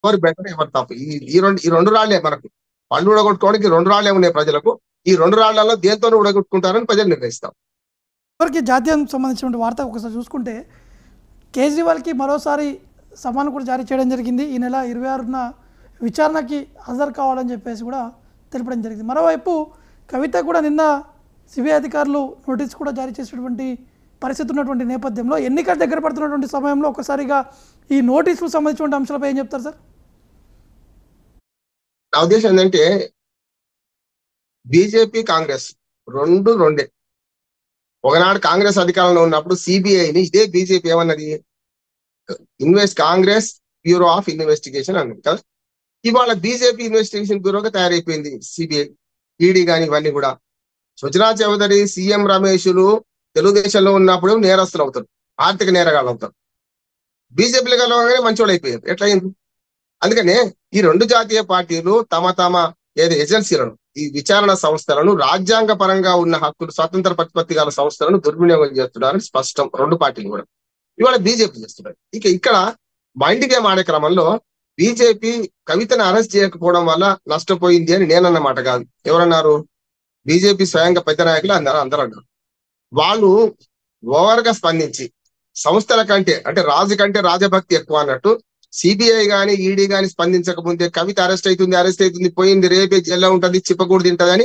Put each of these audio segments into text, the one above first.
ఎవరు బెటర్ ఎవరు తప్పు ఈ రెండు రాళ్లే మనకు పళ్ళు ఊడగొట్టుకోవడానికి రెండు రాళ్లే ఉన్నాయి ప్రజలకు. ఈ రెండు రాళ్లలో దేంతో ఊడగొట్టుకుంటారని ప్రజలు నిర్ణయిస్తాం. ఇప్పటికీ జాతీయం సంబంధించిన వార్త ఒకసారి చూసుకుంటే కేజ్రీవాల్కి మరోసారి సమన్ కూడా జారీ చేయడం జరిగింది. ఈ నెల 26న విచారణకి హాజరు కావాలని చెప్పేసి కూడా తెలపడం జరిగింది. మరోవైపు కవిత కూడా నిన్న సిబిఐ అధికారులు నోటీస్ కూడా జారీ చేసినటువంటి పరిస్థితి ఉన్నటువంటి నేపథ్యంలో ఎన్నికలు దగ్గర పడుతున్నటువంటి సమయంలో ఒకసారిగా ఈ నోటీసులకు సంబంధించిన అంశాలపై ఏం చెప్తారు సార్? నా ఉద్దేశం ఏంటంటే బీజేపీ కాంగ్రెస్ రెండే. ఒకనాడు కాంగ్రెస్ అధికారంలో ఉన్నప్పుడు సిబిఐని ఇదే బీజేపీ ఏమన్నది, కాంగ్రెస్ బ్యూరో ఆఫ్ ఇన్వెస్టిగేషన్ అన్నది కదా. ఇవాళ బీజేపీ ఇన్వెస్టిగేషన్ బ్యూరోగా తయారైపోయింది సిబిఐ, ఈడీ కానీ ఇవన్నీ కూడా. సుజనా చౌదరి, సీఎం రమేష్లు తెలుగుదేశంలో ఉన్నప్పుడు నేరస్తులు అవుతారు, ఆర్థిక నేరగాళ్ళు అవుతారు. బీజేపీలో కలవగానే మంచోళ్ళు అయిపోయారు. ఎట్లయింది? అందుకనే ఈ రెండు జాతీయ పార్టీలు తమ ఏజెన్సీలను, ఈ విచారణ సంస్థలను, రాజ్యాంగ పరంగా ఉన్న హక్కులు, స్వతంత్ర ప్రతిపత్తి గల సంస్థలను దుర్వినియోగం చేస్తున్నారని స్పష్టం. రెండు పార్టీలు కూడా ఇవాళ బీజేపీ చేస్తున్నారు. ఇక్కడ మైండ్ గేమ్ ఆడే క్రమంలో బీజేపీ కవితను అరెస్ట్ చేయకపోవడం వల్ల నష్టపోయింది అని నేనన్నమాట కాదు. ఎవరన్నారు? బీజేపీ స్వయంగా పెద్ద నాయకులు అందరూ అన్నారు. వాళ్ళు ఓవర్ గా స్పందించి సంస్థల కంటే, అంటే రాజు కంటే రాజభక్తి ఎక్కువ అన్నట్టు, సిబిఐ గాని ఈడీ గాని స్పందించకముందే కవిత అరెస్ట్ అవుతుంది, పోయింది, రేపే జైల్లో ఉంటది, చిప్పకూడదు తింటదని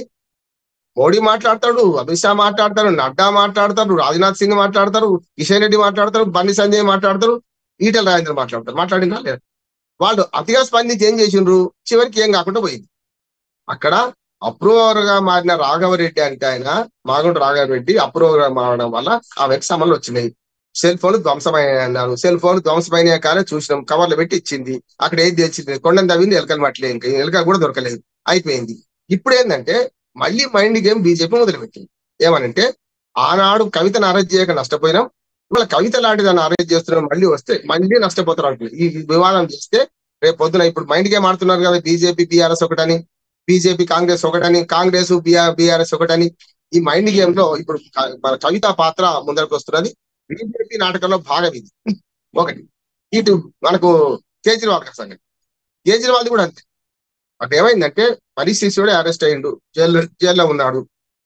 మోడీ మాట్లాడతాడు, అమిత్ షా మాట్లాడతారు, నడ్డా మాట్లాడతారు, రాజ్నాథ్ సింగ్ మాట్లాడతారు, కిషన్ రెడ్డి మాట్లాడతారు, బండి సంజయ్ మాట్లాడతారు, ఈటెల రాజేంద్ర మాట్లాడతారు. మాట్లాడిందా లేదు? వాళ్ళు అతిగా స్పందించి ఏం చేసిండ్రు? చివరికి ఏం కాకుండా పోయింది. అక్కడ అప్రూవర్ గా మారిన రాఘవరెడ్డి అంటే ఆయన మాగుంట రాఘవరెడ్డి అప్రూవర్ గా మారడం వల్ల ఆమెకు సమన్లు వచ్చినాయి. సెల్ ఫోన్ ధ్వంసమైన అన్నారు. సెల్ ఫోన్ ధ్వంసమైన కానీ చూసినాం, కవర్లు పెట్టి ఇచ్చింది. అక్కడ ఏది తెచ్చింది? కొండను తవ్వింది, ఎలకలు మట్లే, ఇంకా ఎలకలు కూడా దొరకలేదు, అయిపోయింది. ఇప్పుడు ఏంటంటే మళ్ళీ మైండ్ గేమ్ బీజేపీ మొదలుపెట్టింది. ఏమనంటే, ఆనాడు కవితను అరెస్ట్ చేయక నష్టపోయినాం, ఇవాళ కవిత లాంటి దాన్ని అరెస్ట్ చేస్తున్నాం, మళ్ళీ వస్తే మళ్ళీ నష్టపోతారు అంటుంది. ఈ వివాదం చేస్తే రేపు పొద్దున ఇప్పుడు మైండ్ గేమ్ ఆడుతున్నారు కదా, బీజేపీ బీఆర్ఎస్ ఒకటని, బీజేపీ కాంగ్రెస్ ఒకటని, కాంగ్రెస్ బీఆర్ఎస్ ఒకటని. ఈ మైండ్ గేమ్ లో ఇప్పుడు మన కవిత పాత్ర ముందరకు వస్తున్నది. బీజేపీ నాటకంలో భాగం ఇది ఒకటి. ఇటు మనకు కేజ్రీవాల్ సంగతి, కేజ్రీవాల్ కూడా అంతే. అటు ఏమైందంటే పరిస్థితి అరెస్ట్ అయ్యిండు, జైల్లో ఉన్నాడు.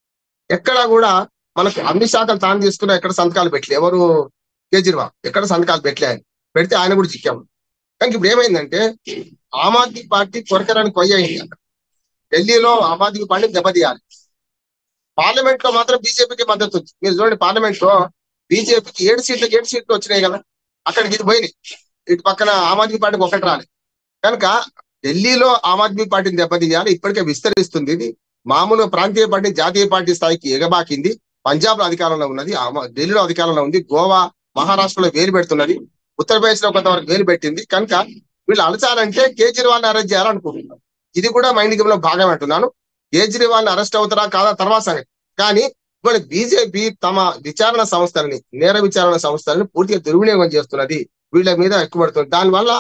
ఎక్కడా కూడా మనకు అన్ని శాఖలు తాను తీసుకున్నా ఎక్కడ సంతకాలు పెట్టలే. ఎవరు? కేజ్రీవాల్ ఎక్కడ సంతకాలు పెట్టలే. ఆయన పెడితే ఆయన కూడా చిక్కాము. కానీ ఇప్పుడు ఏమైందంటే ఆమ్ ఆద్మీ పార్టీ కొరకరాని కొయ్య అయింది. ఢిల్లీలో ఆమ్ ఆద్మీ పార్టీ దెబ్బతీయాలి, పార్లమెంట్ లో మాత్రం బీజేపీకి మద్దతు ఉంది. మీరు చూడండి, పార్లమెంట్ లో బీజేపీకి 7 సీట్లు వచ్చినాయి కదా, అక్కడికి ఇది పోయినాయి. ఇటు పక్కన ఆమ్ ఆద్మీ పార్టీకి ఒకటి రాలేదు. కనుక ఢిల్లీలో ఆమ్ ఆద్మీ పార్టీని దెబ్బతీయాలి. ఇప్పటికే విస్తరిస్తుంది. ఇది మామూలు ప్రాంతీయ పార్టీ జాతీయ పార్టీ స్థాయికి ఎగబాకింది. పంజాబ్ లో అధికారంలో ఉన్నది, ఢిల్లీలో అధికారంలో ఉంది, గోవా మహారాష్ట్రలో వేలు పెడుతున్నది, ఉత్తరప్రదేశ్ లో కొంతవరకు వేలు పెట్టింది. కనుక వీళ్ళు అలచాలంటే కేజ్రీవాల్ అరెస్ట్ చేయాలనుకుంటున్నారు. ఇది కూడా మైండ్ గేమ్ లో భాగం అంటున్నాను. కేజ్రీవాల్ అరెస్ట్ అవుతారా కాదా తర్వాత సంగతి. కానీ ఇవాళ బీజేపీ తమ విచారణ సంస్థలని, నేర విచారణ సంస్థలని పూర్తిగా దుర్వినియోగం చేస్తున్నది, వీళ్ళ మీద ఎక్కువ పడుతుంది. దానివల్ల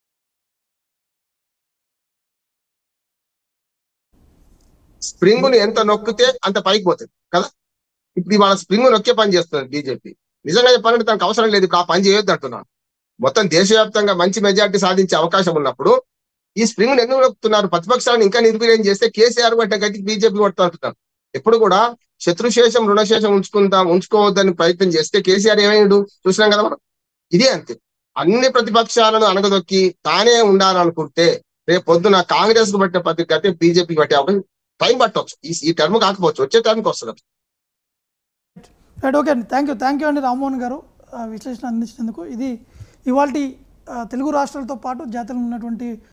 స్ప్రింగ్ ను ఎంత నొక్కితే అంత పైకి పోతుంది కదా. ఇప్పుడు ఇవాళ స్ప్రింగ్ నొక్కే పని చేస్తుంది బీజేపీ. నిజంగా చెప్పాలంటే తనకు అవసరం లేదు, ఇప్పుడు ఆ పని చేయొద్దు అంటున్నాను. మొత్తం దేశవ్యాప్తంగా మంచి మెజార్టీ సాధించే అవకాశం ఉన్నప్పుడు ఈ స్ప్రింగ్ ను ఎందుకు నొక్కుతున్నారు? ప్రతిపక్షాలను ఇంకా నిర్వీర్యం చేస్తే కేసీఆర్ పట్టే గతికి బీజేపీ కొడుతుంటున్నారు. ఎప్పుడు కూడా శత్రుశేషం రుణశేషం ఉంచుకోవద్దని ప్రయత్నం చేస్తే కేసీఆర్ ఏమైండు చూసినాం కదా మనం. ఇదే అంతే. అన్ని ప్రతిపక్షాలను అనగదొక్కి తానే ఉండాలనుకుంటే రేపు పొద్దున కాంగ్రెస్ కు పట్టిన గతి బీజేపీకి పట్టే అవకాశం టైం పట్టవచ్చు. ఈ టర్మ్ కాకపోవచ్చు, వచ్చే టర్మ్కి వస్తుంది. రైట్, ఓకే అండి. థ్యాంక్ యూ అండి రామ్మోహన్ గారు విశ్లేషణ అందించినందుకు. ఇది ఇవాల్టి తెలుగు రాష్ట్రాలతో పాటు జాతీయంలో ఉన్నటువంటి